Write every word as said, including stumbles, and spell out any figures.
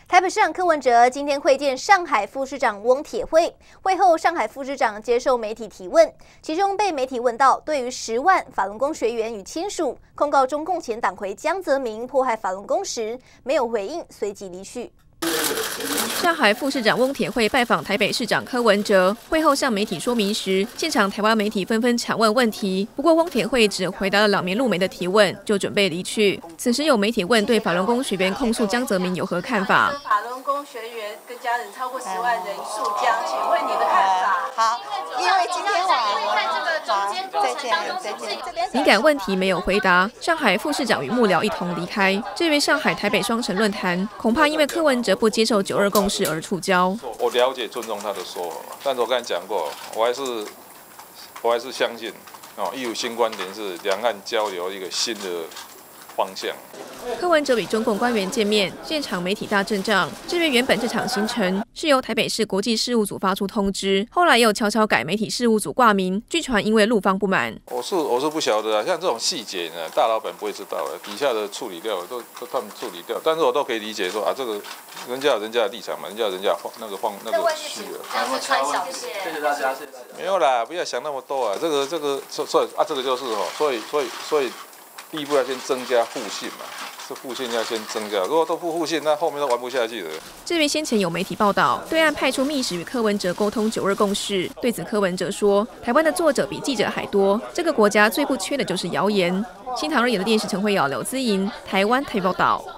台北市长柯文哲今天会见上海副市长翁铁惠，会后上海副市长接受媒体提问，其中被媒体问到对于十万法轮功学员与亲属控告中共前党魁江泽民迫害法轮功时，没有回应，随即离去。 上海副市长翁铁惠拜访台北市长柯文哲，会后向媒体说明时，现场台湾媒体纷纷抢问问题。不过翁铁惠只回答了两名路媒的提问，就准备离去。此时有媒体问对法轮功学员控诉江泽民有何看法？ 法轮功学员跟家人超过十万人诉江，请问你的看法？ 好，因为今天我在这个中间过程当中，是不是敏感问题没有回答，上海副市长与幕僚一同离开。至于上海台北双城论坛，恐怕因为柯文哲不接受九二共识而触礁。 我了解、尊重他的说法嘛，但是我刚才讲过，我还是我还是相信哦，一有新观点是两岸交流一个新的方向。 柯文哲与中共官员见面，现场媒体大阵仗。至于原本这场行程是由台北市国际事务组发出通知，后来又悄悄改媒体事务组挂名，据传因为陆方不满。 我是我是不晓得啊，像这种细节呢，大老板不会知道的，底下的处理掉都都他们处理掉，但是我都可以理解说啊，这个人家有人家的立场嘛，人家有人家放那个放那个虚了。 谢谢大家，谢谢大家。 没有啦，不要想那么多啊，这个这个所所以啊，这个就是哦，所以所以所以第一步要先增加互信嘛。 这互信要先增加，如果都不互信，那后面都玩不下去了。 至于先前有媒体报道，对岸派出密使与柯文哲沟通九二共识，对此柯文哲说：“台湾的作者比记者还多，这个国家最不缺的就是谣言。”新唐人有的电视陈慧瑶、刘姿莹，台湾台报道。